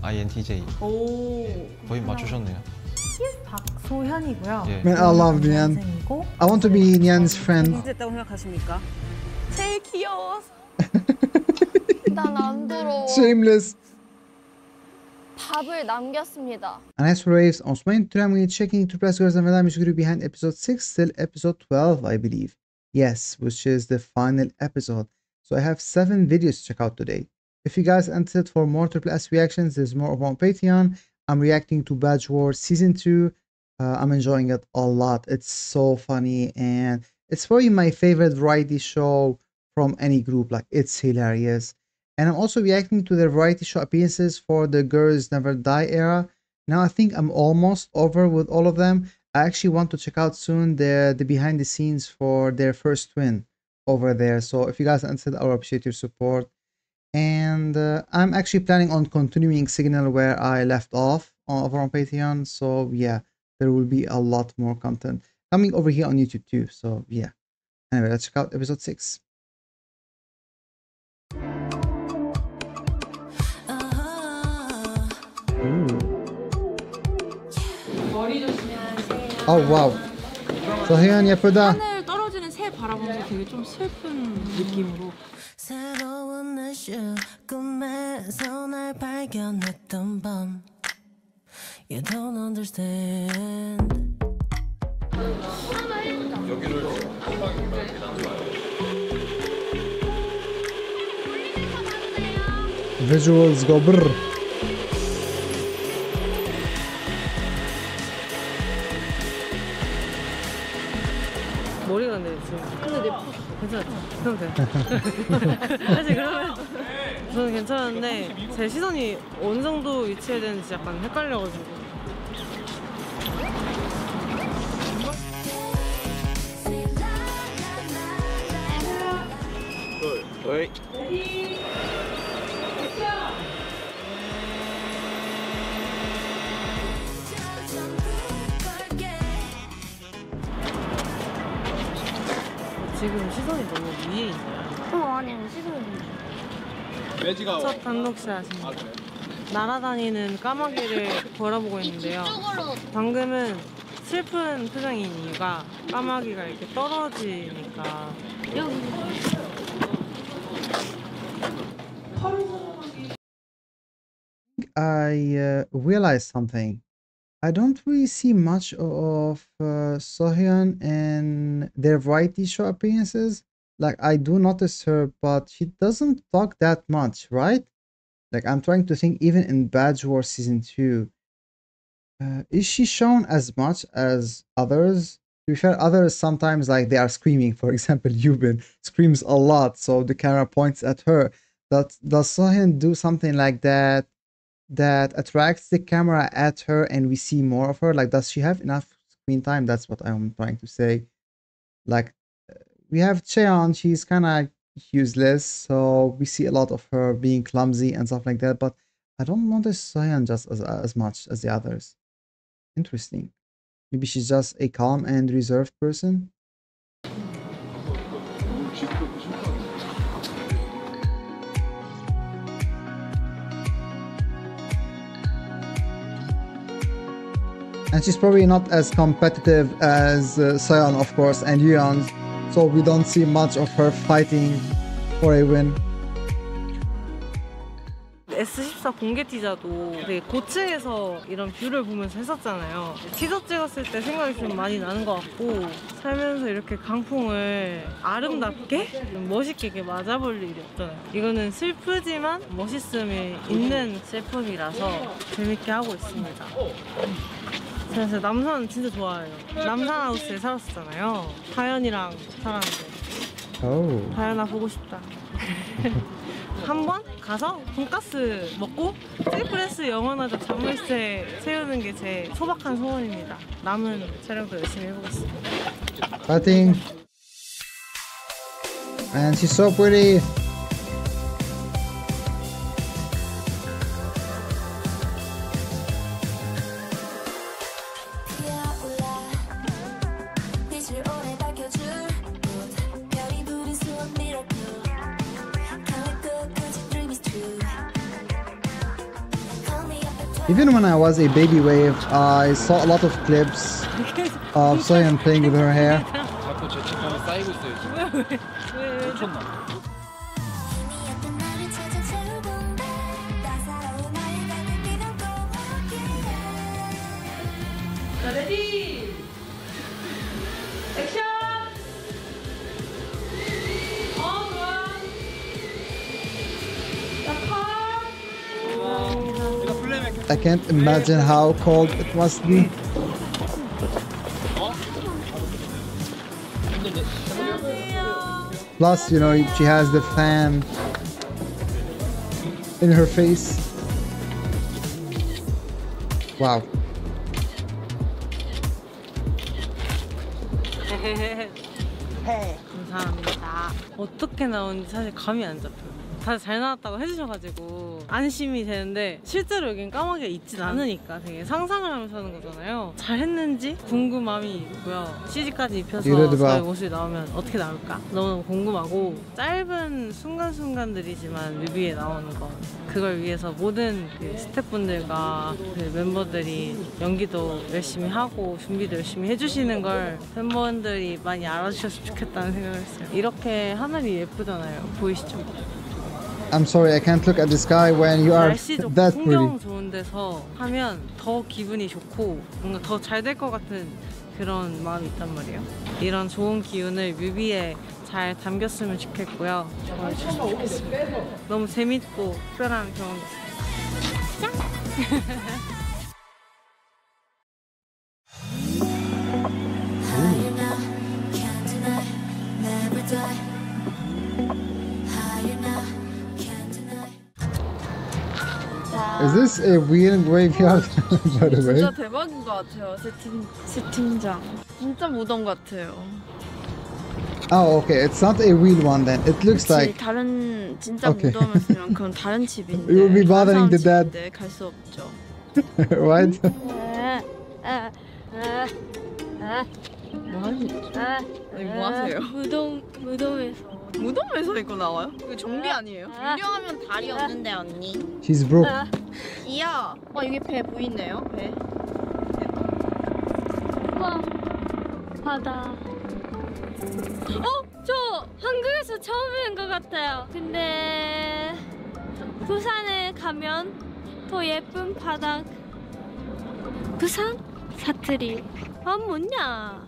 INTJ. 오. 거의 맞추셨네요. 박소현이고요. 예. Man, I love Nyan. I want to be Nyan's friend. 됐다고 생각하십니까? 제일 귀여워서. 난 안 들어. Shameless. 밥을 남겼습니다. And as for Waves, on Swain, today I'm going to be checking to press girls and Madame Ishiguru behind episode 6 till episode 12, I believe. Yes, which is the final episode. So I have 7 videos to check out today. If you guys are interested for more Triple S reactions, there's more over on Patreon. I'm reacting to Badge Wars Season 2. I'm enjoying it a lot. It's so funny and it's probably my favorite variety show from any group. Like, it's hilarious. And I'm also reacting to the variety show appearances for the Girls Never Die era. Now I think I'm almost over with all of them. I actually want to check out soon the behind the scenes for their first win over there. So if you guys are interested, I will appreciate your support. And I'm actually planning on continuing Signal where I left off over on Patreon. So yeah, there will be a lot more content coming over here on YouTube too. So yeah. Anyway, let's check out episode 6. Oh wow. 서희연 예쁘다. 하늘 떨어지는 새 바라보면서 되게 좀 슬픈 느낌으로. 새로운 날씨 꿈에서 날 발견했던 밤 You don't understand Visuals go brr. 머리가 내 지금. 근데 내 괜찮았죠? 그럼 돼. 사실 그러면 저는 괜찮은데 제 시선이 어느 정도 위치해야 되는지 약간 헷갈려가지고. 어이. 지금 시선이 너무 위에 있네요. 아니야, 시선이. 매지가 첫 단독샷 하십니다. 날아다니는 까마귀를 바라보고 있는데요. 방금은 슬픈 표정인 이유가 까마귀가 이렇게 떨어지니까. I realized something. I don't really see much of Sohyun in their variety show appearances. Like, I do notice her, but she doesn't talk that much, right? Like, I'm trying to think, even in Badge Wars Season 2, is she shown as much as others? To be fair, others sometimes, like, they are screaming. For example, Yubin screams a lot, so the camera points at her. Does Sohyun do something like that that attracts the camera at her and we see more of her? Like, does she have enough screen time? That's what I'm trying to say. Like, we have Cheon, she's kind of useless, so we see a lot of her being clumsy and stuff like that, but I don't notice Sohyun just as much as the others. Interesting. Maybe she's just a calm and reserved person. And she's probably not as competitive as Soyeon, of course, and Yeon, so we don't see much of her fighting for a win. S14 공개 티저도 되게 고층에서 이런 뷰를 보면서 했었잖아요. 티저 찍었을 때 생각이 좀 많이 나는 것 같고, 살면서 이렇게 강풍을 아름답게 멋있게 이렇게 맞아볼 일이 없잖아요. 이거는 슬프지만 멋있음이 있는 제품이라서 재밌게 하고 있습니다. 제가 진짜 남산 진짜 좋아해요. 남산하우스에 살았었잖아요. 다현이랑 살았는데. 다현아 보고 싶다. 한번 가서 돈가스 먹고 트리플S 영원하자 자물쇠 세우는 게 제 소박한 소원입니다. 남은 촬영도 열심히 해보겠습니다. Fighting. And she's so pretty. Call me Even when I was a baby wave, I saw a lot of clips of Soyeon playing with her hair. 자꾸 죄책감이 쌓이고 있어요 지금. 왜? 미쳤나? 자, 레디! 액션! 좋아. 자, 컷! I can't imagine how cold it must be. Plus, you know, she has the fan in her face. Wow. 감사합니다. 어떻게 나오는지 사실 감이 안 잡혀요. 다들 잘 나왔다고 해주셔가지고 안심이 되는데 실제로 여긴 까마귀가 있진 않으니까 되게 상상을 하면서 하는 거잖아요. 잘 했는지 궁금함이 있고요. CG까지 입혀서 이래도 봐. 저희 모습이 나오면 어떻게 나올까 너무너무 궁금하고, 짧은 순간순간들이지만 뮤비에 나오는 거, 그걸 위해서 모든 그 스태프분들과 그 멤버들이 연기도 열심히 하고 준비도 열심히 해주시는 걸 팬분들이 많이 알아주셨으면 좋겠다는 생각을 했어요. 이렇게 하늘이 예쁘잖아요. 보이시죠? I'm sorry, I can't look at the sky when you are 날씨 좋고 that 풍경 pretty. 좋은 데서 하면 더 기분이 좋고 뭔가 더 잘 될 것 같은 그런 마음이 있단 말이에요. 이런 좋은 기운을 뮤비에 잘 담겼으면 좋겠고요. 좋아해 주셨으면 좋겠습니다. 너무 재밌고 특별한 경험이었어요. Is this a real graveyard, by the way? 진짜 대박인 것 같아요. 세팅장. 진짜 무덤 같아요. Oh, okay. It's not a real one then. It looks 그치, like. 다른 진짜 Okay. 무덤이었으면 그건 다른 집인데. We will be bothering the 다른 dead. 집인데 갈 수 없죠. Right? 뭐 하세요? 무덤에서 이거 나와요? 이거 좀비 아니에요? 유령하면 다리 없는데 언니. She's broke. 이야. 여기 배 보이네요. 배. 와, 바다. 저 한국에서 처음 온 것 같아요. 근데 부산에 가면 더 예쁜 바다. 부산 사투리. 뭐냐?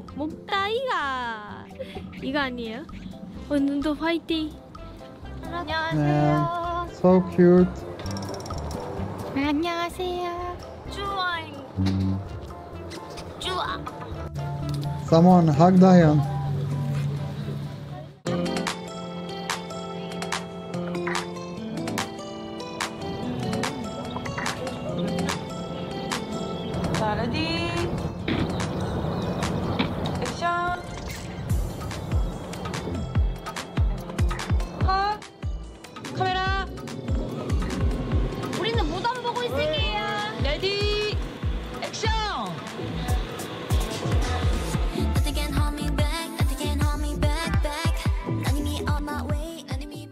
몸따이가 이거 아니에요? 오늘도 화이팅. Yeah. So cute. 안녕하세요. 좋아잉. 좋아. Someone hug Dayan. 자, 레디! 액션! 컷! 카메라! 우리는 무덤 보고 있을게요. 레디! 액션! Nothing can hold me back, nothing can hold me back, back. 난 이미 on my way, 난 이미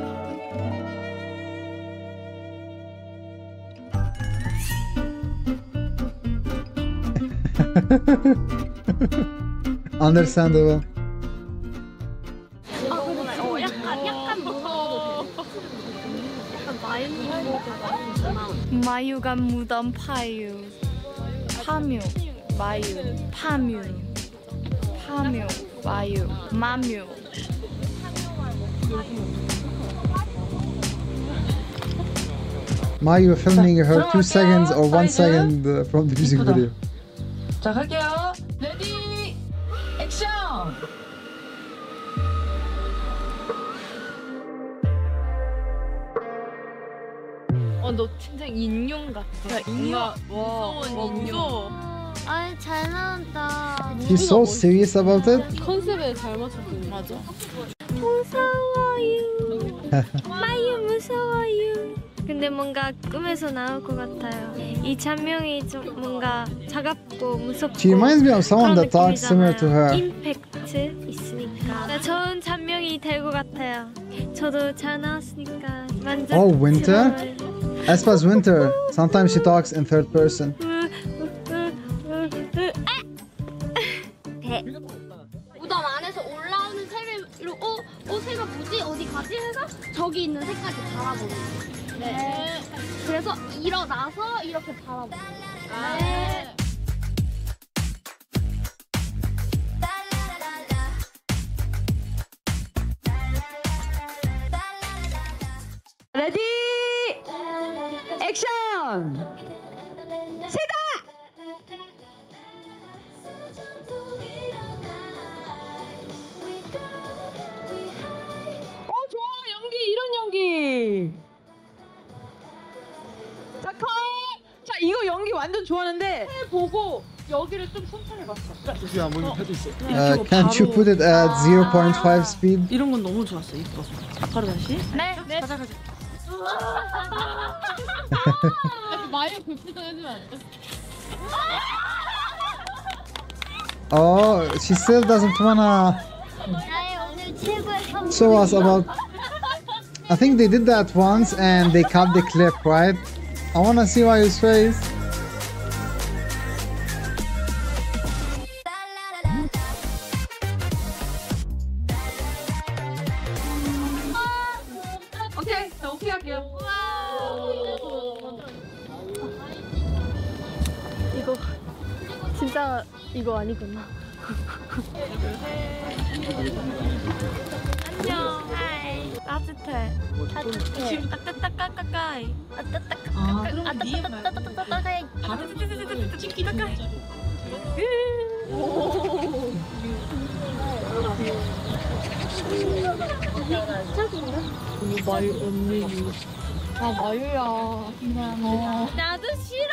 Understandable. 약간 무서워. 마유가 무덤 파유. 파뮤. 마유. 파뮤. 파뮤. 마유. 마뮤. Mayu filming her 2 seconds or 1 second from the music video. 자, 갈게요. 레디! 액션! 너 진짜 인형 같아. 인형. 무서운 인형. 잘 나온다. She's so serious about it. 컨셉에 잘 맞췄어요. 맞아. 무서워요. 마유 무서워요. 근데 뭔가 꿈에서 나올 것 같아요. 이 잔명이 좀 뭔가 차갑고 무섭고. She reminds me of someone 그런 that talks similar to her. 임팩트 있으니까 좋은 잔명이 될 것 같아요. 저도 잘 나왔으니까 만족. Oh, winter? Espa's winter. Sometimes she talks in third person. 무덤 안에서 올라오는 새를 새가 뭐지? 어디 가지? 해서 저기 있는 새까지 바라보는 거예요. 네. 그래서 일어나서 이렇게 바라보는 거예요. 네. 레디 액션! 새다! 좋아 연기 이런 연기. 자 컷! 자 이거 연기 완전 좋아하는데 해 보고 여기를 좀 천천히 봤어. Can't you put it at 0.5 speed? 이런 건 너무 좋았어. 이뻐서. 바로 다시. 네. 가자 가자. 마이어 굿즈도 해주면 안 돼? Oh, she still doesn't wanna 나의 오늘 최고의 선물. show us about. I think they did that once and they cut the clip, right? I wanna see Mayu's face. 오케이. 자 오케이 할게요. 이거 진짜 이거 아니구나. 안녕. 하이. 따뜻해. 따뜻해. 따뜻따까까까이. 그럼 니의 말. 나도 싫어.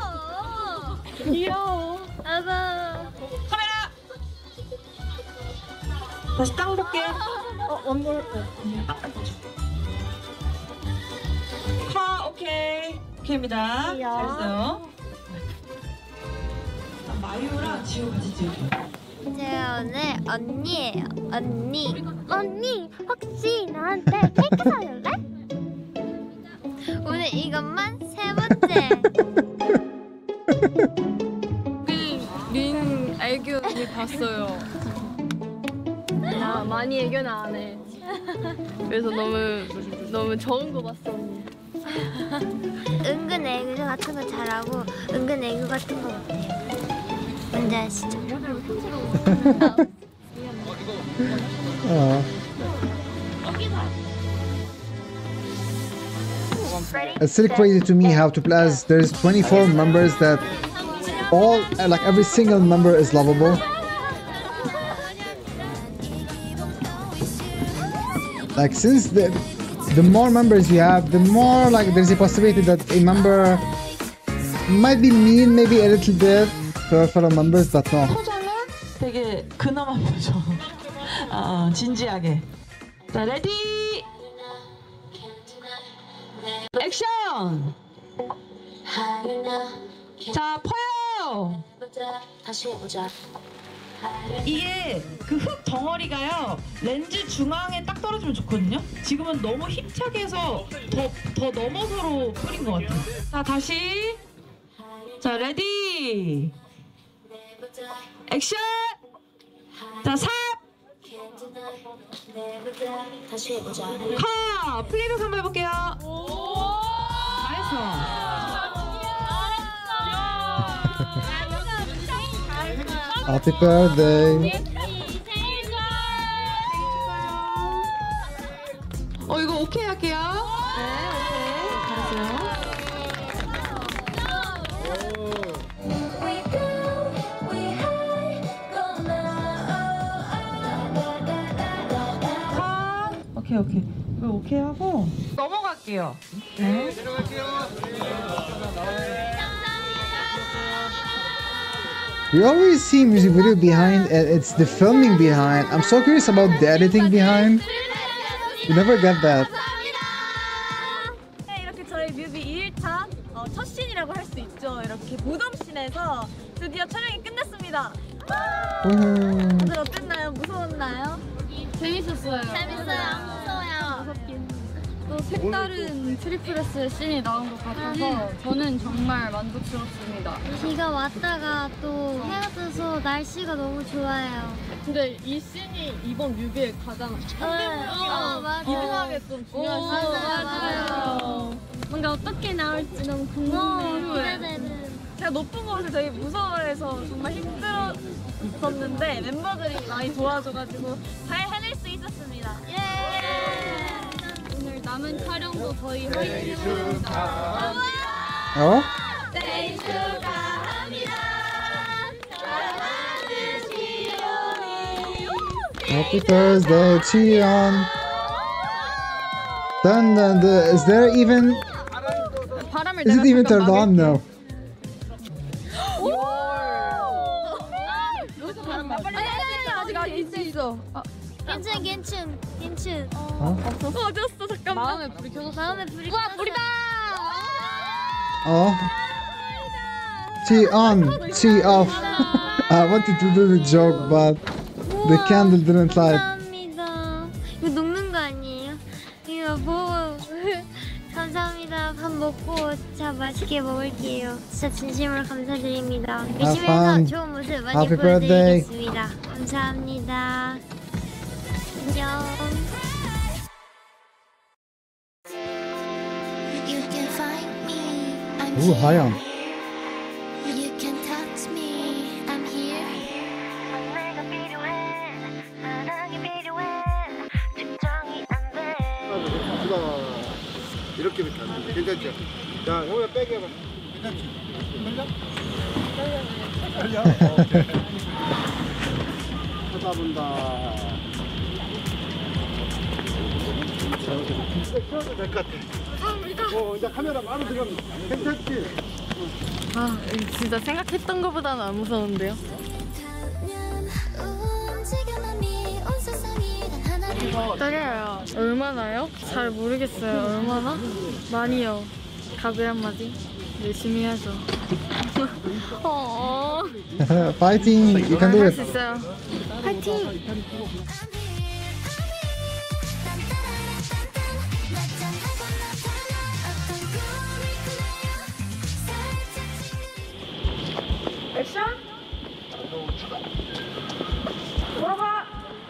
귀여워. 나도. 카메라. 다시 땅 볼게. 원볼. 오케이. 오케이입니다. 잘했어요. 자, 마유랑 지우 같이 찍을게요. 제가 오늘 언니예요. 언니 혹시 나한테 케이크 사줄래? 오늘 이것만 3번째. 린 애교 언니 봤어요. 나 많이 애교는 안 해. 그래서 너무 좋은 거 봤어 언니. 은근 애교 같은 거 잘하고 은근 애교 같은 거 못해요. 뭔지 아시죠? It's still crazy to me how to play as there's 24 members that all, like every single member is lovable. Like since the more members you have, the more like there's a possibility that a member might be mean, maybe a little bit to her fellow members, but no. 포장은 되게 근엄한 표정. 진지하게. 자, 레디! 액션! 자, 퍼요! 다시 해보자. 이게 그 흙 덩어리가요, 렌즈 중앙에 딱 떨어지면 좋거든요? 지금은 너무 힘차게 해서 더 넘어서로 뿌린 것 같아요. 자, 다시. 자, 레디! 액션! 자, 삽! 다시 해보자. 컷! 플레이백 한번 해볼게요. 잘했어. Happy birthday. 이거 오케이 할게요. 네, 오케이. 잘했어요. 오케이. 이거 오케이 하고 넘어갈게요. 네. We always see music video behind, and it's the filming behind. I'm so curious about the editing behind. You never get that. 네, 이렇게 저희 뮤비 2일차 첫 씬이라고 할 수 있죠. 이렇게 무덤씬에서 드디어 촬영이 끝났습니다. 다들 어땠나요? 무서웠나요? 재밌었어요. 재밌어요. 무서워요. 또 색다른 트리플 S 씬이 나온 것 같아서 저는 정말 만족스럽습니다. 비가 왔다가 또 해가 떠서 날씨가 너무 좋아요. 근데 이 씬이 이번 뮤비에 가장 맞아. 이등하게 좀 중요한 맞아요. 뭔가 어떻게 나올지 너무 궁금해요. 기대되는. 제가 높은 곳을 되게 무서워해서 정말 힘들었었는데 멤버들이 많이 도와줘가지고 잘 해낼 수 있었습니다. 오늘 남은 촬영도 저희 화이팅 해봅니다. Oh? 생일 축하합니다. 사랑하는 지연이. Happy birthday, Cheon. Dun. Is there even? 바람을 Is it even turned on? No. 여기서 바람 빨리 아직 있어. 괜찮. 어졌어 잠깐만. 마음에 불이 켜졌어. 마음에 불이 와 불이다. Oh. Tea on, tea off. I wanted to do the joke, but the candle didn't light. 감사합니다. 이거 녹는 거 아니에요? 이거 뭐 감사합니다. 밥 먹고 진짜 맛있게 먹을게요. 진짜 진심으로 감사드립니다. 열심히 해서 fun. 좋은 모습 많이 Happy birthday. 보여드리겠습니다. 감사합니다. 안녕. You can find me. I'm Ooh, here. Hayan. You can touch me. I'm here. 내가 필요해. 사랑이 필요해. 측정이 안 돼. 이렇게밖에 안 돼. 괜찮죠? 자, 형아 빼게 해봐. 괜찮지? 떨려? 오케이. 쳐다본다. 켜도 될 것 같아. 이제 카메라 바로 들어가면 괜찮지? 아, 진짜 생각했던 것보다는 안 무서운데요? 움직여만이 온 세상이 단 하나를 떨려요. 얼마나요? 잘 모르겠어요. 얼마나? 많이요. 각오 한마디. 열심히 해야죠. Fighting, you can do 할 it. 수 있어요. 파이팅! 액션. 돌아가.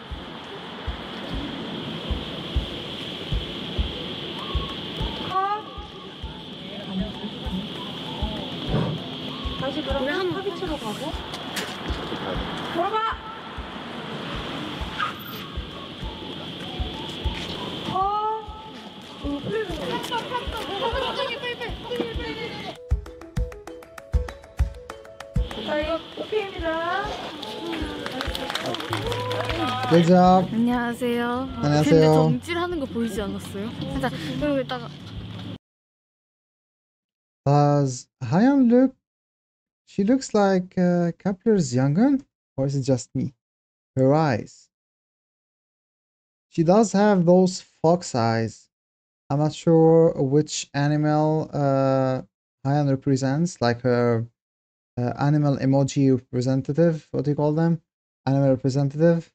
다시 그러면 합의체로 가고 돌아가. 자 이거 오케이입니다. Good job. 안녕하세요. 안녕하세요. 근데 저 움찔하는 거 보이지 않았어요? 살짝 그리고 이따가 Does Hayan look? She looks like Kepler's Young'un, or is it just me? Her eyes. She does have those fox eyes. I'm not sure which animal Hayan represents, like her animal emoji representative. What do you call them? Animal representative.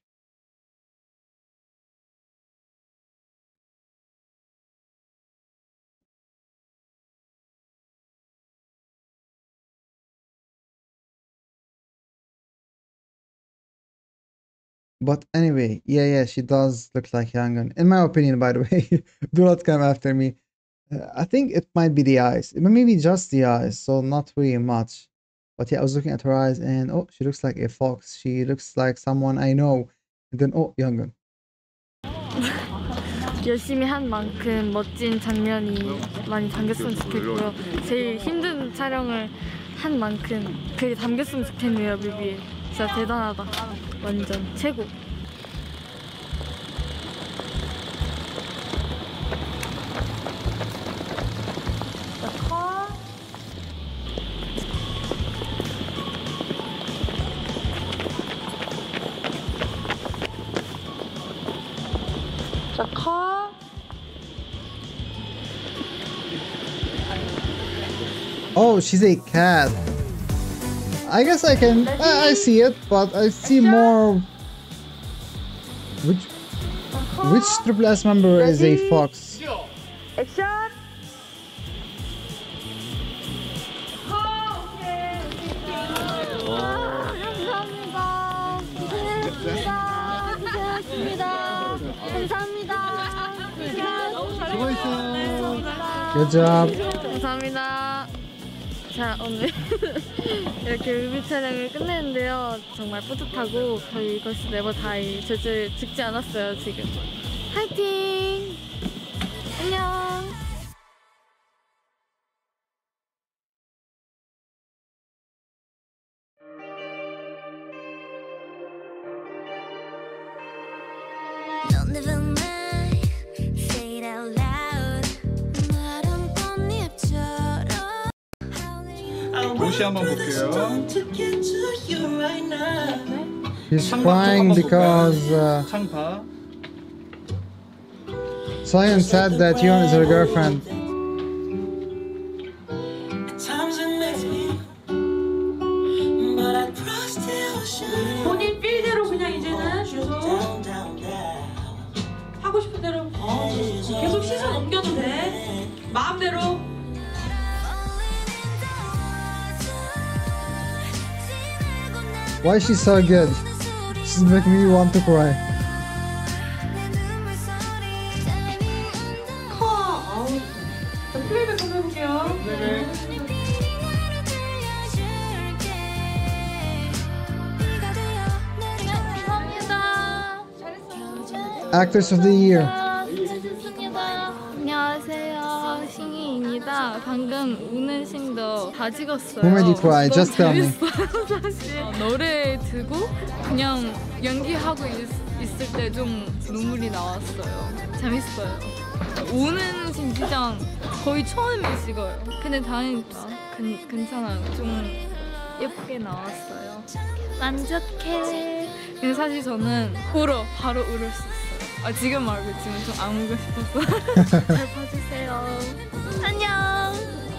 But anyway, yeah, she does look like Yangon. In my opinion, by the way, do not come after me. I think it might be the eyes. Maybe just the eyes, so not really much. But yeah, I was looking at her eyes and oh, she looks like a fox. She looks like someone I know. And then oh, Yangon. 열심히 한 만큼 멋진 장면이 많이 담겼으면 좋겠고요. 제일 힘든 촬영을 한 만큼 그게 담겼으면 좋겠네요, 뮤비에. 진짜 대단하다. 완전 최고. 자, 컷. Oh, she's a cat. I guess I can. I see it, but I see more. Which triple S member is a fox? 감사합니다. 수고했어요. Good job. 감사합니다. 자, 오늘 이렇게 뮤비 촬영을 끝냈는데요. 정말 뿌듯하고 저희 걸스 네버 다이 절대 죽지 않았어요, 지금. 화이팅! 안녕! Don't never mind, say it out loud. 마른 꽃잎처럼 루시 한번 볼게요. He's crying because 창파. Soyeon said that Yeon is her girlfriend. 본인 필대로 그냥 이제는 계속 하고 싶은 대로 계속 시선 옮겨도 돼. 마음대로. Why is she so good? She's making me want to cry. 자, 플레이백 한번 해볼게요. 감사합니다. Actress of the Year. 안녕하세요, 싱이입니다. 방금 우는 싱도 다 찍었어요. Who made you cry? Just tell me. 재밌어요, 사실. 노래 듣고 그냥 연기하고 있을 때 좀 눈물이 나왔어요. 재밌어요. 우는 싱 진짜 거의 처음에 찍어요. 근데 다행이다. 괜찮아요. 좀 예쁘게 나왔어요. 만족해. 근데 사실 저는 바로 울을 수 있어요. 아, 지금 말고 지금 좀 안 울고 싶어서. 잘 봐주세요. 안녕.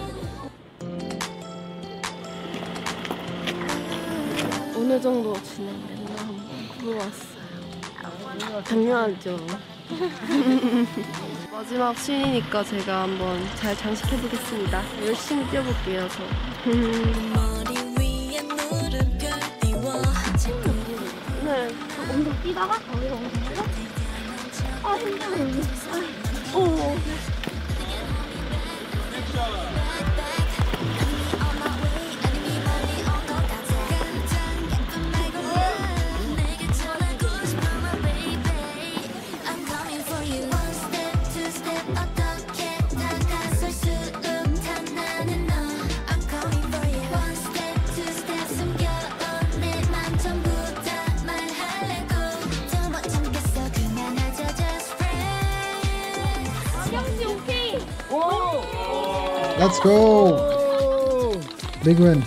어느 정도 진행됐나 한번 물어봤어요. 당연하죠. 마지막 씬이니까 제가 한번 잘 장식해보겠습니다. 열심히 뛰어볼게요, 저. 네, 엄청 뛰다가 거기서 엄청 아, 힘들어. 오. Let's go. Big win.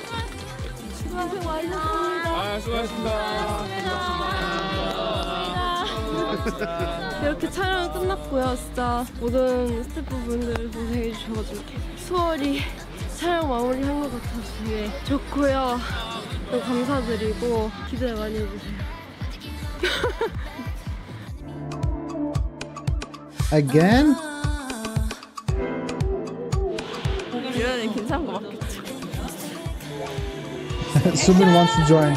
이렇게 촬영이 끝났고요. 진짜 모든 스태프분들 고생해 주셔가지고 수월히 촬영 마무리한 것 같아서 되게 좋고요. 또 감사드리고 기대 많이 해주세요. Again? 유연이 괜찮은 거 맞겠죠? Subin wants to join.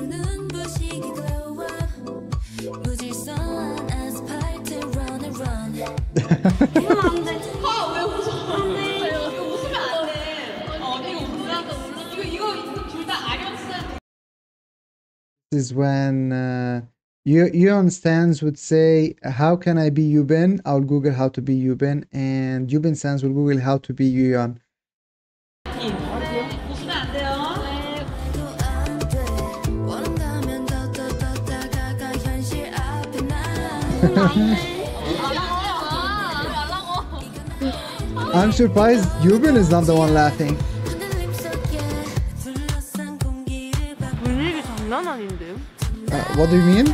This is when Yeon Stans would say, how can I be Yubin? I'll Google how to be Yubin, and Yubin Stans will Google how to be Yeon. 웃으면 안 돼요. I'm surprised Yubin is not the one laughing. 분위기 장난 아닌데요? What do you mean?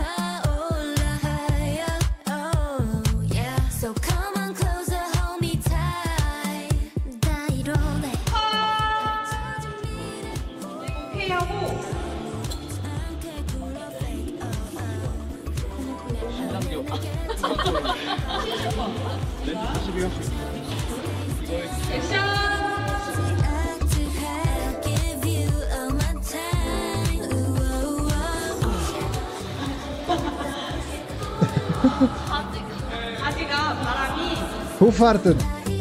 Who farted?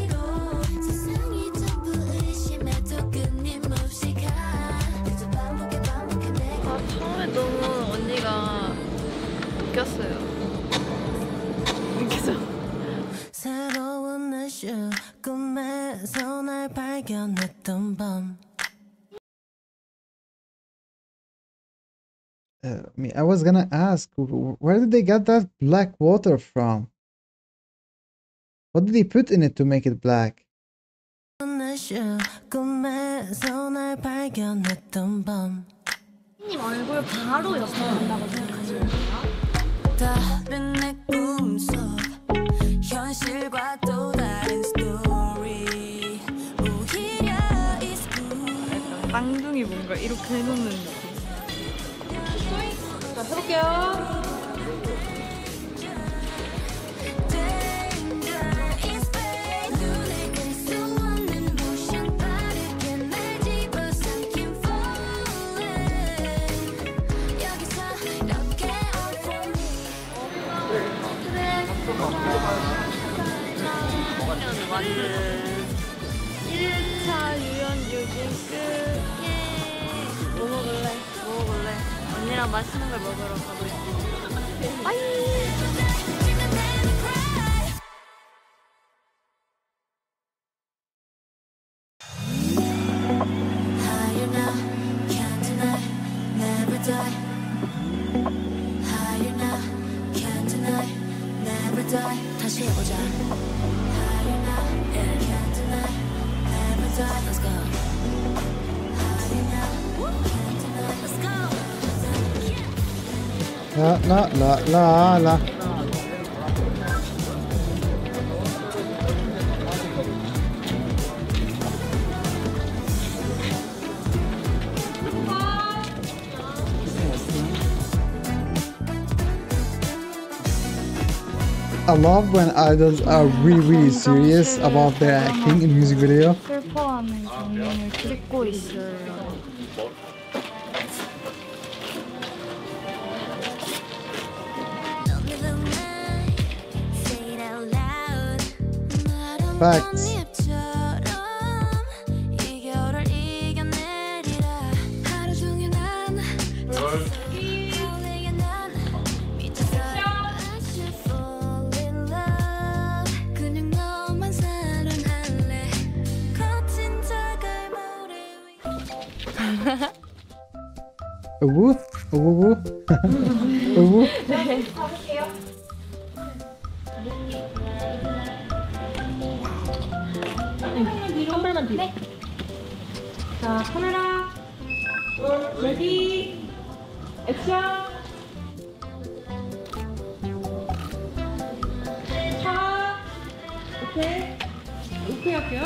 처음에 너무 언니가 웃겼어요. 웃기죠? 새로운 날씨 꿈에서 날 발견했던 밤. I was gonna ask, where did they get that black water from? What did they put in it to make it black? 날씨 꿈에서 날 발견했던 밤. 님 얼굴 바로 옆에 간다고 생각하시면 돼요. 다른 내 꿈속 현실과 또 다른 스토리. 오히려 이 쌍둥이 뭔가 이렇게 해놓는 느낌. 자, 해볼게요. 완전 1차 유연유기 끝. 예. 뭐 먹을래? 뭐 먹을래? 언니랑 맛있는 걸 먹으러 가고 있어. 빠이. 다시 해보자. Let's go. La la la la la. I love when idols are really serious about their acting in music video. 슬퍼하는 장면을 찍고 있어요. Facts. 우우 우우 우우. 네, 가볼게요. 한 발만 뒤로. 네. 자, 카메라. 레디. 액션. 차. 오케이. 오케이 할게요.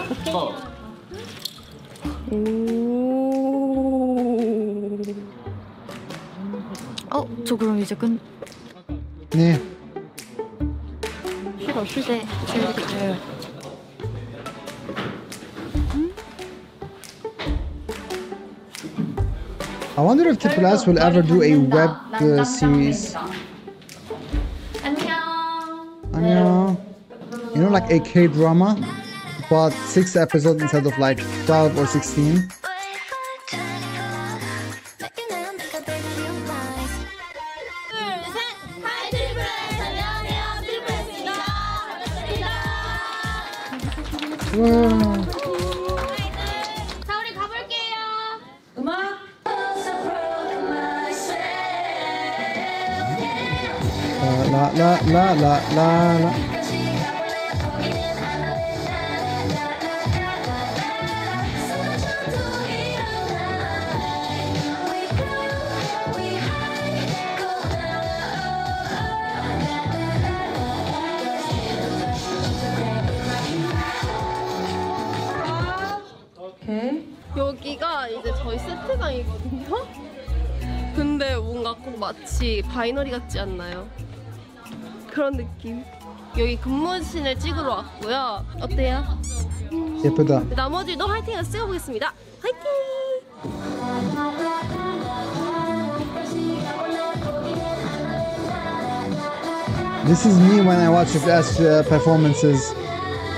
저 그럼 이제 끝. 네. 싫어. 네, 저희 가요. I wonder if Triple S will ever do a web series. 안녕. 안녕. You know, like a K-drama, but 6 episodes instead of like 12 or 16. 자, 우리 가볼게요. 음악. La la la la la la. 여기가 이제 저희 세트장이거든요. 근데 뭔가 꼭 마치 바이너리 같지 않나요? 그런 느낌. 여기 근무신을 찍으러 왔고요. 어때요? 예쁘다. 나머지도 화이팅해서 찍어보겠습니다. 화이팅! This is me when I watch Triple S performances.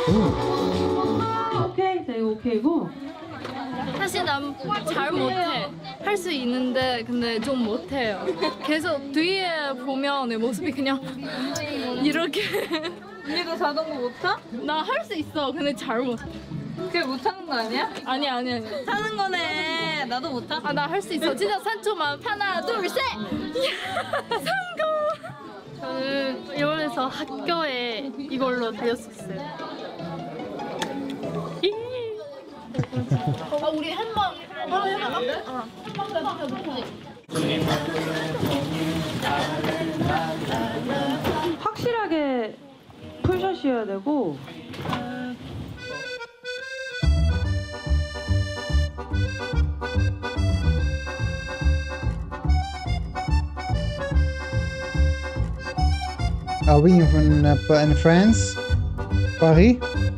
오케이. 자, 이거 오케이고. 사실 난 잘 못해. 할 수 있는데 근데 좀 못해요. 계속 뒤에 보면 내 모습이 그냥 이렇게. 언니도 자전거 못 타? 나 할 수 있어. 근데 잘 못해. 그게 못 타는 거 아니야? 아니. 타는 거네. 나도 못 타. 아, 나 할 수 있어. 진짜 3초만. 하나, 둘, 셋. 성공. 저는 일본에서 학교에 이걸로 다녔었어요. 우리 한번 해볼까? 확실하게 풀샷이어야 되고. Are we in France? Paris?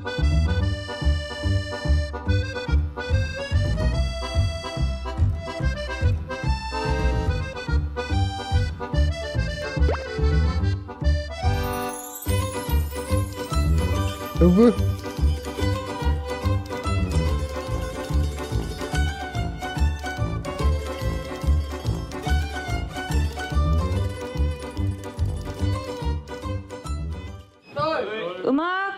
Ubu? 음악.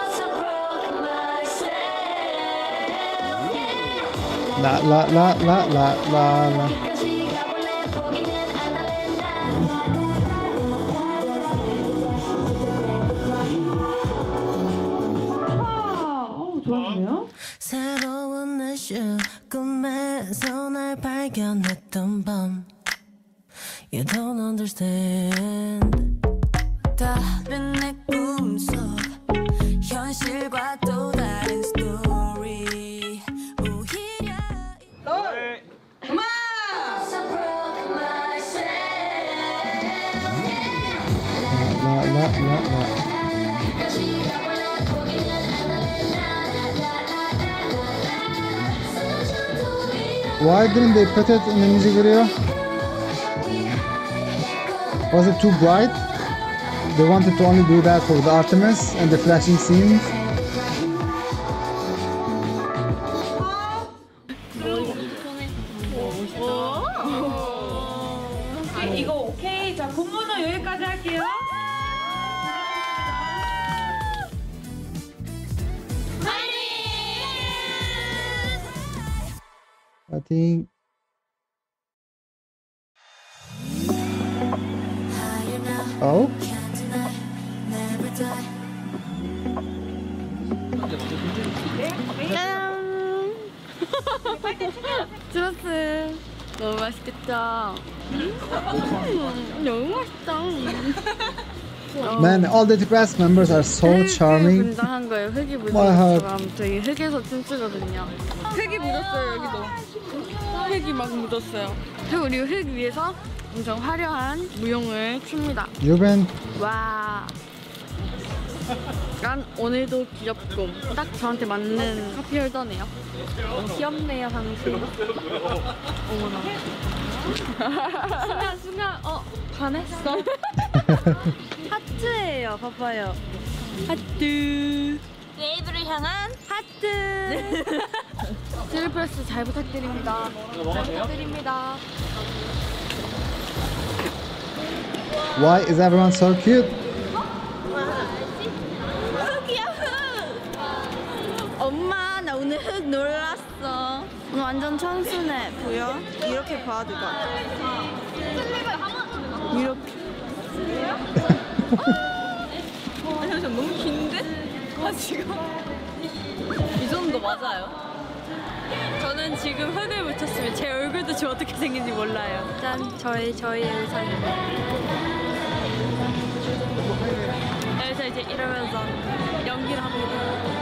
La. 좋았네요. 새로운 날씨 꿈에서 날 발견했던 밤 You don't understand 다른 내 꿈속 현실과 또 다른 스토리 오히려 음악. La. Why didn't they put it in the music video? Was it too bright? They wanted to only do that for the Artemis and the flashing scenes. 이거 오케이. 자, 본문은 여기까지 할게요. I think oh 주스 너무 맛있겠다. 너무 맛있다. man, all the depressed members are so charming. 분장한 거예요. 흙이 My heart. 묻은 저희 흙에서 춤추거든요. 흙이 묻었어요 여기도. 흙이 막 묻었어요. 그리고 우리 흙 위에서 엄청 화려한 무용을 춥니다. Yuben, 와. 난 오늘도 귀엽고 딱 저한테 맞는 커피홀더네요. 귀엽네요 당신. 어머나. 순간 반했어. 하트예요. 봐봐요. 하트. 네이버를 향한 하트. 트리플스 잘 부탁드립니다. 잘 부탁드립니다. why is everyone so cute? 엄마 나 오늘 흙 놀랐어. 오늘 완전 천순해 보여? 이렇게 봐야 될 것 같아. 이렇게. 잠시만 너무 긴데? 지금 이 정도 맞아요? 저는 지금 흙을 묻혔으면 제 얼굴도 지금 어떻게 생긴지 몰라요. 짠, 저희 의상입니다. 그래서 이제 이러면서 연기를 합니다.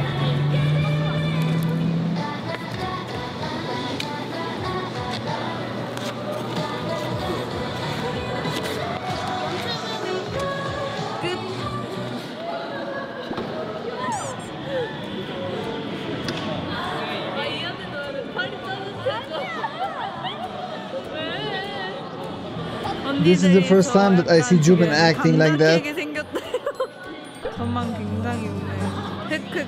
This is the first time that I see Juben acting like that. 전망 굉장히 오네요. 흙 흑흑.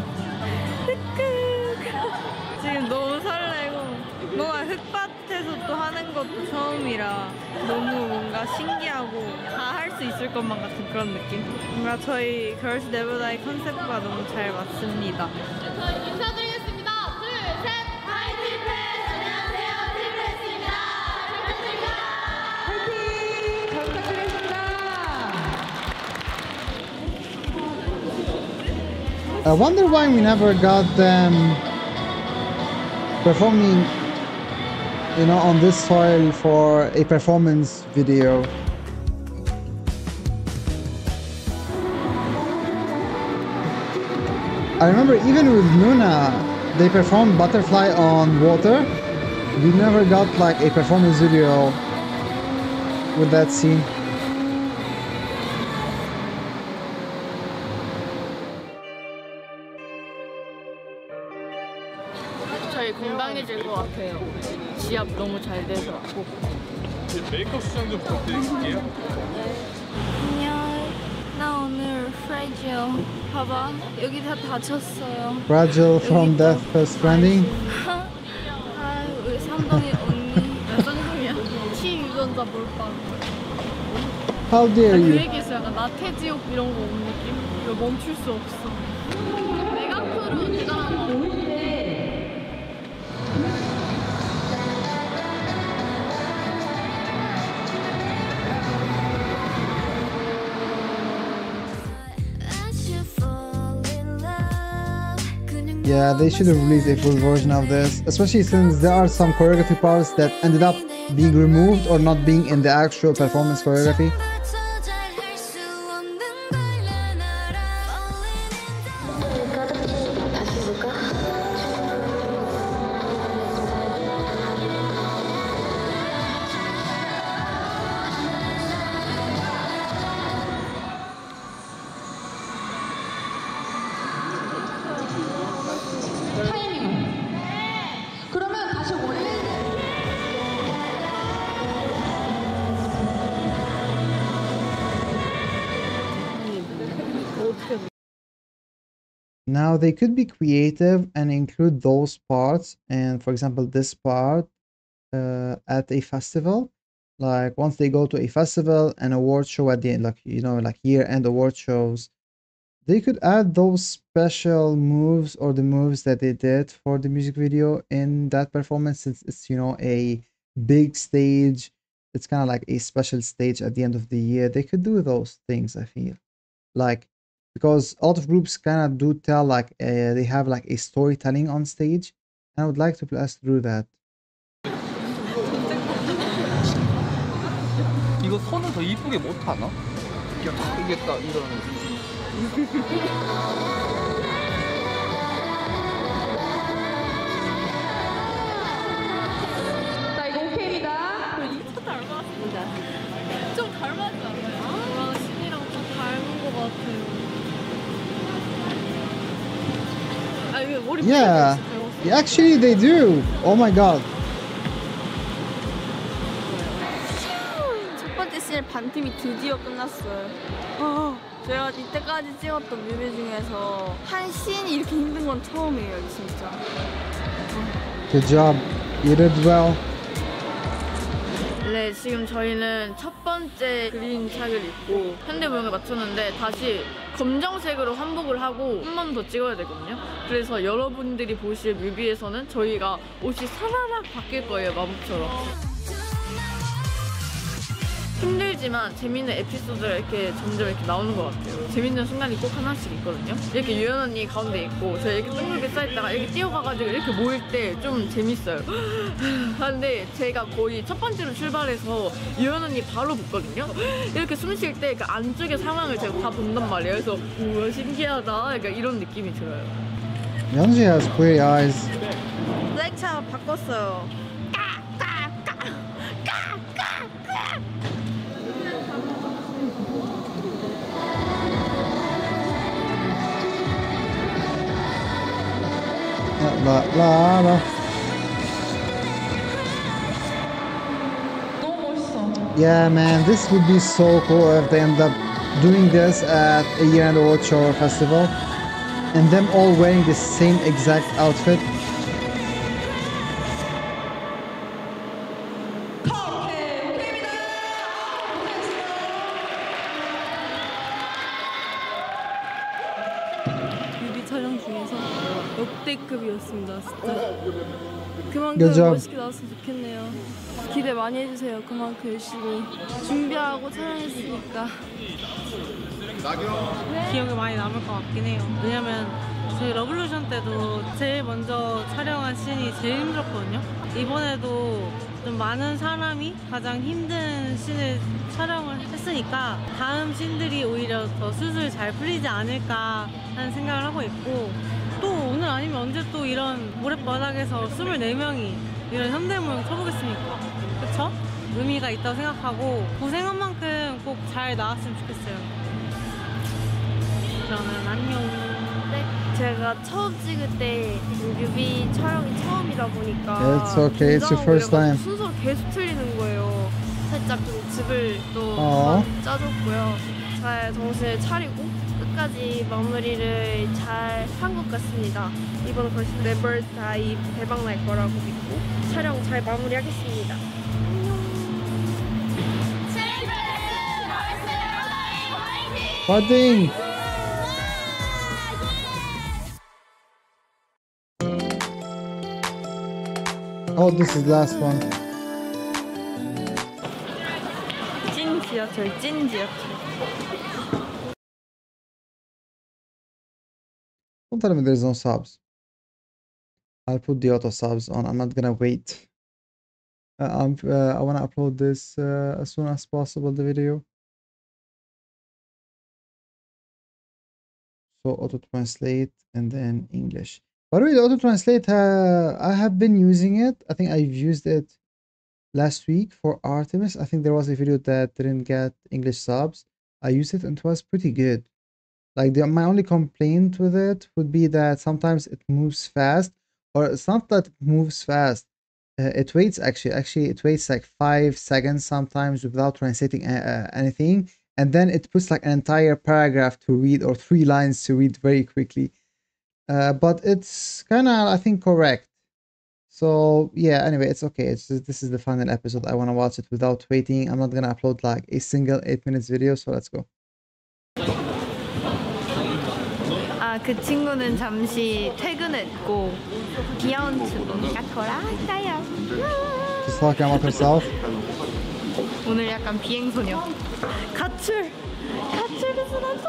지금 너무 설레고 뭔가 흙밭에서 또 하는 것도 처음이라 너무 뭔가 신기하고 다 할 수 있을 것만 같은 그런 느낌. 뭔가 저희 Girls Never Die 컨셉과 너무 잘 맞습니다. 인사드리겠습니다. 둘, 셋, 화이팅 프레스! 안녕하세요, 팀프레스입니다. 파이팅! 잘 부탁드리겠습니다. I wonder why we never got them performing, you know, on this soil for a performance video. I remember even with Nuna, they performed Butterfly on water. We never got like a performance video with that scene. 저희 건강해질 것 같아요. 지압 너무 잘 돼서. 메이크업 수정 좀 부탁드릴게요. 안녕. 나 오늘 프레지어. 봐봐. 여기 다 다쳤어요. Fragile from Death Stranding. 아, 우리 삼동이 언니. 쌍둥이야. 티 유전자 몰빵. How dare 그 you? 얘기했어. 약간 나태지옥 이런 거 온 느낌? 이거 멈출 수 없어. 메가크루 대단한 거. Yeah, they should have released a full version of this, especially since there are some choreography parts that ended up being removed or not being in the actual performance choreography. 그러면 다시 원래 Now they could be creative and include those parts, and for example this part at a festival, like once they go to a festival and award show at the end, like, you know, like year-end award shows, they could add those special moves or the moves that they did for the music video in that performance, since it's, you know, a big stage. It's kind of like a special stage at the end of the year. They could do those things, I feel like, because a lot of groups kind of do tell like they have like a storytelling on stage, and I would like to us to do that. 이거 선은 더 이쁘게 못 하나? 이게 딱 이런. 자 이거 오케이입니다. 진짜 닮았습니다. 좀 닮았지 않아요? 아, 신이랑 좀 닮은 것 같아요. 아, 이게 머리 Yeah, actually they do. Oh my god. 첫 번째 씬의 반팀이 드디어 끝났어요. 제가 이때까지 찍었던 뮤비 중에서 한 씬이 이렇게 힘든 건 처음이에요, 진짜. Good job. You did well. 네, 지금 저희는 첫 번째 그린 착을 입고 현대무용에 맞췄는데 다시 검정색으로 환복을 하고 한 번 더 찍어야 되거든요. 그래서 여러분들이 보실 뮤비에서는 저희가 옷이 사라락 바뀔 거예요, 마법처럼. 힘들지만 재밌는 에피소드가 이렇게 점점 이렇게 나오는 것 같아요. 재밌는 순간이 꼭 하나씩 있거든요. 이렇게 유연 언니 가운데 있고 저희 이렇게 둥글게 쌓였다가 이렇게 뛰어가가지고 이렇게 모일 때 좀 재밌어요. 근데 제가 거의 첫 번째로 출발해서 유연 언니 바로 붙거든요. 이렇게 숨 쉴 때 그 안쪽의 상황을 제가 다 본단 말이에요. 그래서 우와 신기하다, 약간 이런 느낌이 들어요. Yeonji has pretty eyes. 블랙차 바꿨어요. La la la. Yeah, man, this would be so cool if they end up doing this at a year-end award show or festival. and them all wearing the same exact outfit. 뮤비 촬영 중에서 역대급이었습니다. 진짜. Good 그만큼 job. 멋있게 나왔으면 좋겠네요. 기대 많이 해주세요. 그만큼 열심히 준비하고 촬영했으니까. 기억에 많이 남을 것 같긴 해요. 왜냐면 저희 러블루션 때도 제일 먼저 촬영한 씬이 제일 힘들었거든요. 이번에도 좀 많은 사람이 가장 힘든 씬을 촬영을 했으니까 다음 씬들이 오히려 더 술술 잘 풀리지 않을까 하는 생각을 하고 있고, 또 오늘 아니면 언제 또 이런 모래바닥에서 24명이 이런 현대무용 쳐보겠습니까? 그쵸? 의미가 있다고 생각하고 고생한 만큼 꼭 잘 나왔으면 좋겠어요. 그러면 안녕. 네, 제가 처음 찍을 때 뮤비 촬영이 처음이다 보니까 It's okay, it's your first time. 순서를 계속 틀리는 거예요. 살짝 좀 즙을 또 짜줬고요. 잘 정신을 차리고 끝까지 마무리를 잘 한 것 같습니다. 이번 걸스 네버 다이 대박 날 거라고 믿고 촬영 잘 마무리하겠습니다. 파이팅! Oh, this is the last one. 찐 지하철, 찐 지하철. Don't tell me there's no subs. I'll put the auto subs on. I'm not gonna wait. I wanna upload this as soon as possible, the video. So auto translate and then English. By the way, the auto translate, I have been using it. I think I've used it last week for Artemis. I think there was a video that didn't get English subs. I used it and it was pretty good. Like my only complaint with it would be that sometimes it moves fast, or it's not that it moves fast. It waits actually it waits like 5 seconds sometimes without translating anything, and then it puts like an entire paragraph to read or 3 lines to read very quickly. But it's kind of, I think, correct. So yeah, anyway, it's okay. This is the final episode. I want to watch it without waiting. I'm not gonna upload like a single 8 minutes video, so let's go. 그 친구는 잠시 퇴근했고 귀여운 친구가 돌아왔어요. Just talking about herself. 오늘 약간 비행소녀. 가출! 가출해서 난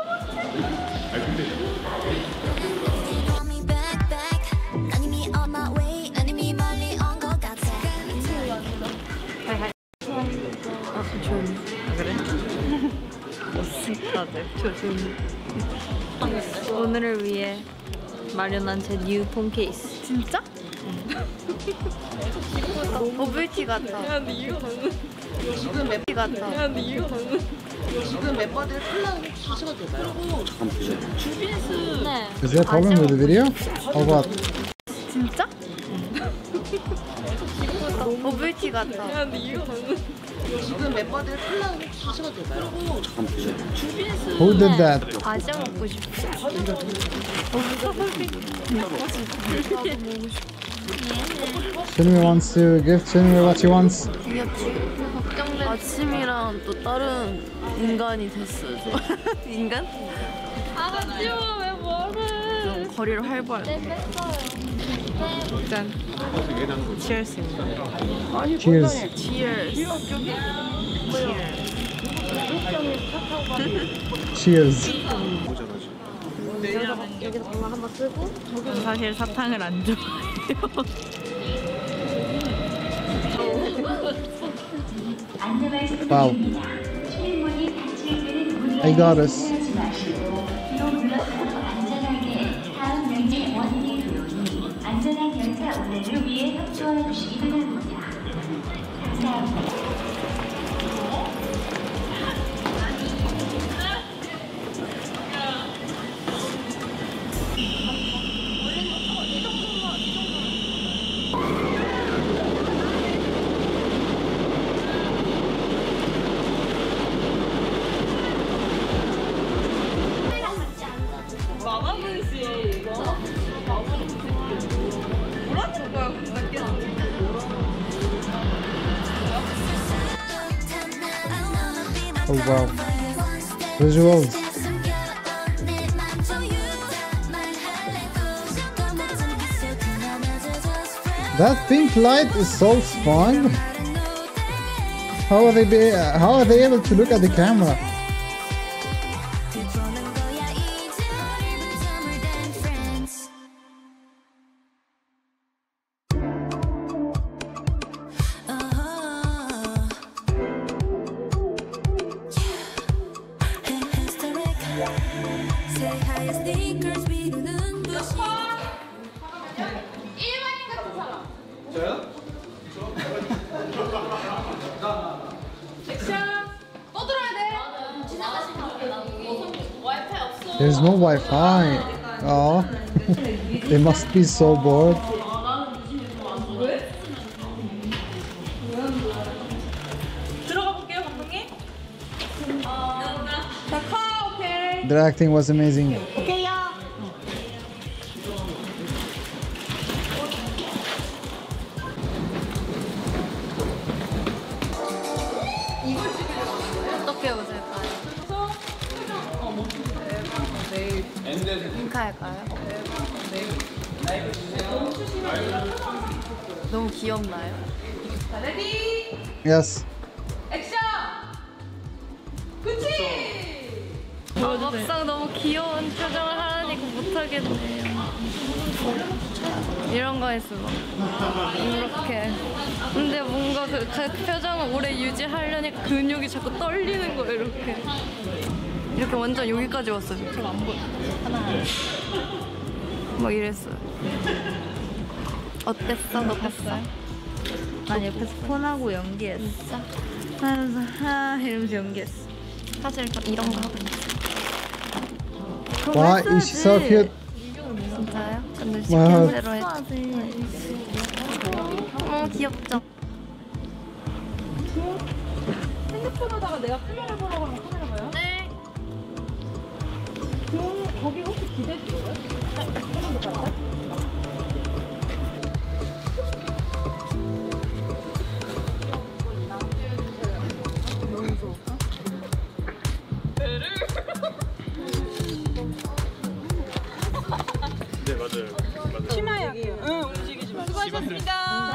그래? 다들 조심. 오늘을 위해 마련한 제 뉴 폰 케이스. 진짜? 버블티 같아. 야, 근데 이거 너무 지금 맵 같아. 야, 근데 이거 너무 지금 멤버들 탈락을 주셔도 되나요? 그리고 주빈스. 네. Is there a problem with the video? Or what? 진짜? 버블티 같아. 야, 근데 이거 너무 지금 멤버들 탈락을 주셔도 되나요? 그리고 주빈스. Who did that? 과자 먹고 싶어. Shinmi wants to give Shinmi what she wants. 아침이랑 또 다른 인간이 됐어요. 인간? 아가씨와 왜 뭐래? 좀 거리를 활보할. 짠. 치얼스입니다. Cheers. Cheers. 여기서 방망 한번 쓰고 저는 사실 사탕을 안 좋아해요. Wow. I got us. 안전한 열차 운행을 위해 협조해 주시기 바랍니다. 마마분 씨. Oh wow. Visuals. That pink light is so fun. How are they able to look at the camera? There's no Wi-Fi. Oh, they must be so bored. 들어가 볼게요, 감독님. 자, 카, 오케이. Their acting was amazing. 오케이요. 어떻게 오실까요? 링크 할까요? 너무 귀엽나요? 자, 레디, Yes. 액션! 그치! 막상 너무 귀여운 표정을 하라니까 못하겠네요. 이런 거 했으면 이렇게. 근데 뭔가 그 표정을 오래 유지하려니까 근육이 자꾸 떨리는 거예요. 이렇게 완전 여기까지 왔어요. 제가 안 보여. 하나. 막 이랬어요. 어땠어? 너 봤어요? 난 옆에서 폰하고 연기했어. 하면서 이러면서 연기했어. 사실 이런 거 하고 있어. Why is she so cute? 진짜요? 근데 Wow. 시킨 대로 했지. 귀엽죠? 핸드폰하다가 내가 카메라 보라고 하면 카메라 봐요? 네. 거기 혹시 기대 찍어요? 한번더 갈까? 네 맞아요. 치마약이에요. 응, 움직이지 마. 수고하셨습니다.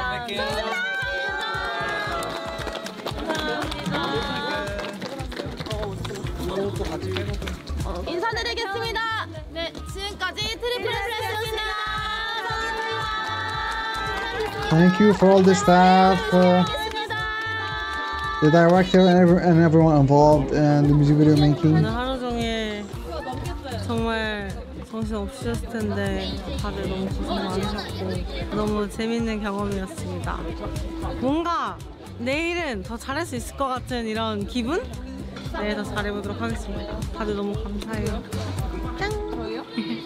또 같이 빼놓고. 인사드리겠습니다. 네, 지금까지 트리플 플레스였습니다. Thank you for all the staff, the director, and everyone involved in the music video making. 오늘 하루 종일 정말 정신 없으셨을 텐데 다들 너무 고생 많으셨고 너무 재밌는 경험이었습니다. 뭔가 내일은 더 잘할 수 있을 것 같은 이런 기분? 네, 더 잘해보도록 하겠습니다. 다들 너무 감사해요. 짠! 저희요?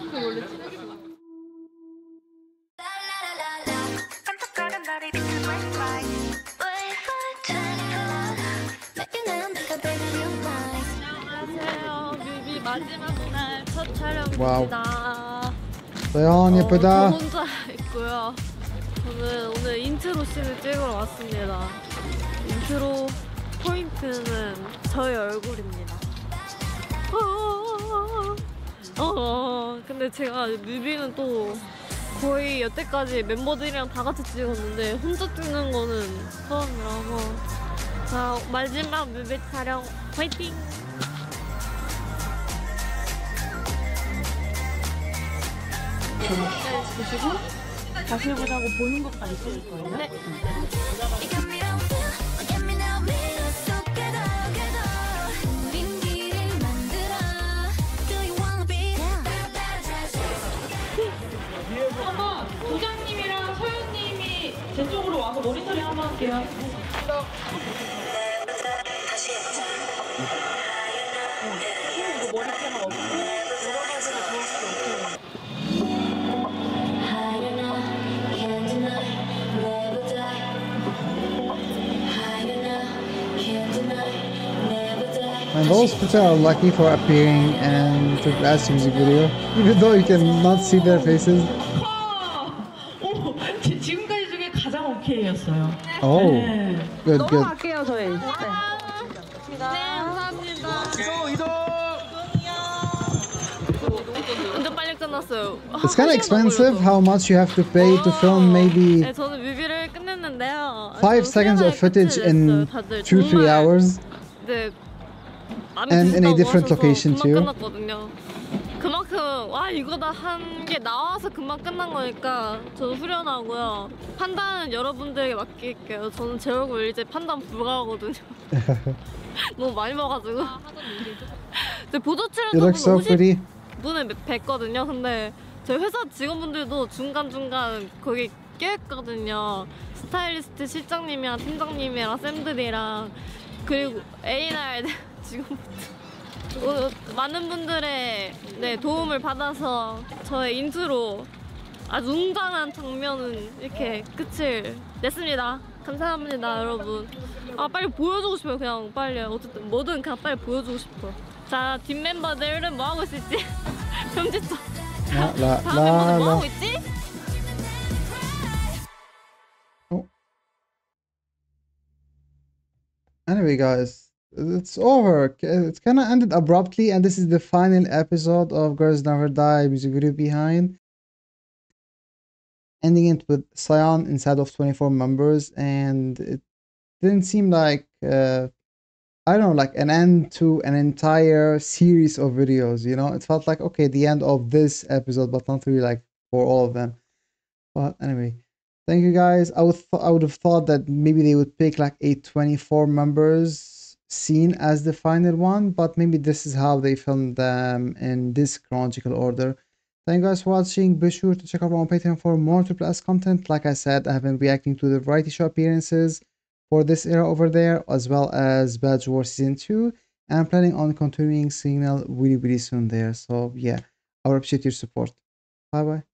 안녕하세요. 뮤비 마지막 날 첫 촬영입니다. 와우. 서연 예쁘다. 저 혼자 있고요. 저는 오늘 인트로 씬을 찍으러 왔습니다. 인트로 포인트는 저의 얼굴입니다. 근데 제가 뮤비는 또 거의 여태까지 멤버들이랑 다 같이 찍었는데 혼자 찍는 거는 처음이라서 자, 마지막 뮤비 촬영 화이팅! 보시고 다시 해보자고 보는 것까지 찍을 거예요. 네. 한번 부장님이랑 서윤님이 제 쪽으로 와서 모니터링 한번 할게요. 다시 해보자. 이거 머리 테마 없고 여러 가지가 정확히 없고. And those people are lucky for appearing in the last music video, even though you cannot see their faces. 오, 지금까지 중에 가장 오케이였어요. Oh, 네. good, good. 넘어갈게요 저희. 네. 감사합니다. 완전 빨리 끝났어요. It's kind of expensive how much you have to pay to film maybe 네, 저는 뮤비를 끝냈는데요. 5 seconds of footage in 2-3 hours. 네. And in a different location too. 끝났거든요. 그만큼 와 이거 다 한 게 나와서 금방 끝난 거니까 저도 후련하고요. 판단은 여러분들에게 맡길게요. 저는 제 얼굴 이제 판단 불가하거든요. 너무 많이 먹어가지고. 근데 보조 You look so pretty. 분을 뵀거든요. 근데 저희 회사 직원분들도 중간중간 거기 껴있거든요. 스타일리스트 실장님이랑 팀장님이랑 쌤들이랑 그리고 A&R 직원분들 오늘 많은 분들의 도움을 받아서 저의 인트로 아주 웅장한 장면은 이렇게 끝을 냈습니다. 감사합니다 여러분. 아 빨리 보여주고 싶어요. 그냥 빨리 어쨌든 뭐든 그냥 빨리 보여주고 싶어. 자 뒷멤버들은 뭐하고 있을지 편집자 다음 멤버들 뭐하고 있지? Anyway guys, it's over. It's kind of ended abruptly, and this is the final episode of Girls Never Die music video behind, ending it with Sion inside of 24 members, and it didn't seem like I don't know, like an end to an entire series of videos, you know. It felt like okay, the end of this episode, but not really like for all of them. But anyway, thank you guys. I would have thought that maybe they would pick like a 24 members scene as the final one, but maybe this is how they filmed them in this chronological order. Thank you guys for watching. Be sure to check out my Patreon for more AAA content. Like I said, I have been reacting to the variety show appearances for this era over there, as well as Badge War Season 2. And I'm planning on continuing Signal really soon there. So yeah, I would appreciate your support. Bye bye.